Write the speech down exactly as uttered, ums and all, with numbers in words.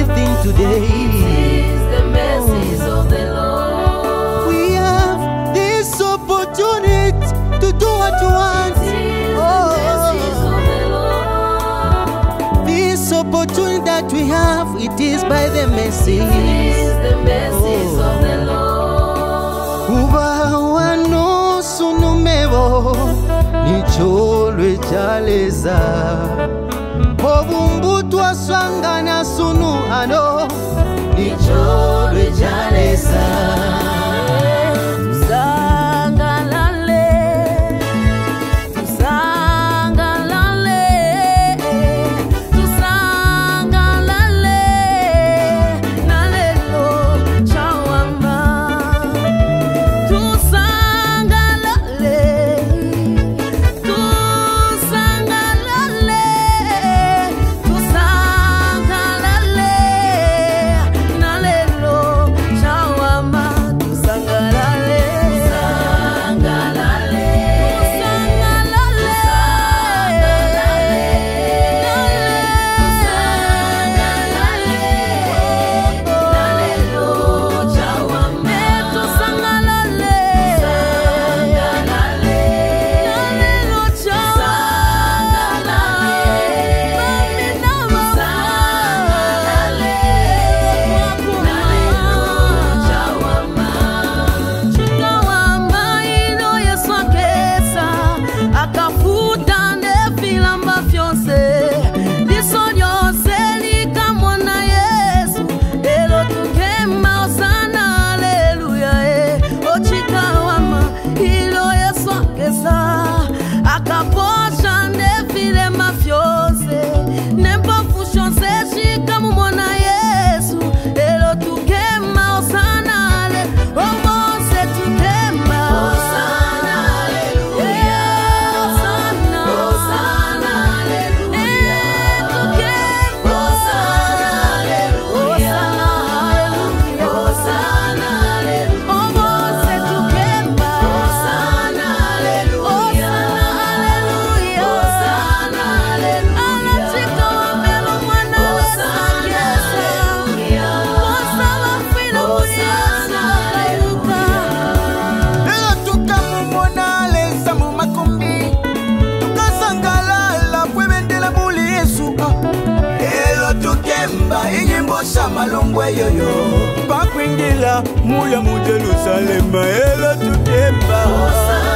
everything today. It is the mercies of the Lord. We have this opportunity to do what you want. It is the mercies of the Lord. This opportunity that we have, it is by the mercy. It is the mercies of the Lord. Uba wano sunumebo nicholwe chaleza obumbutu aswangana sunu ano nicholwe chaleza. Malongwe yoyo bakwingila muya mu Jerusalema elo tukemba.